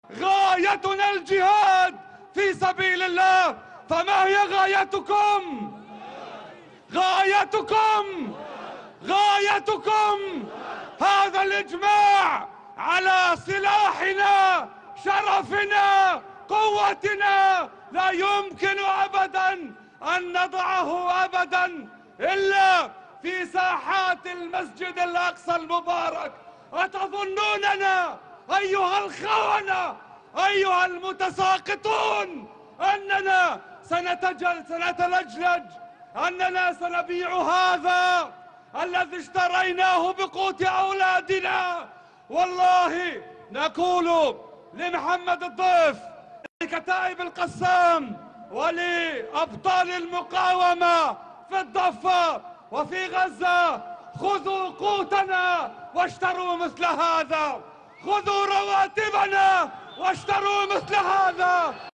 غايتنا الجهاد في سبيل الله. فما هي غايتكم؟ غايتكم غايتكم هذا الإجماع على سلاحنا، شرفنا، قوتنا. لا يمكن أبدا أن نضعه أبدا إلا في ساحات المسجد الأقصى المبارك. أتظنوننا أيها الخونة، أيها المتساقطون، أننا سنتلجلج، أننا سنبيع هذا الذي اشتريناه بقوت أولادنا؟ والله نقول لمحمد الضيف، لكتائب القسام، ولأبطال المقاومة في الضفة وفي غزة: خذوا قوتنا واشتروا مثل هذا، خذوا رواتبنا واشتروا مثل هذا.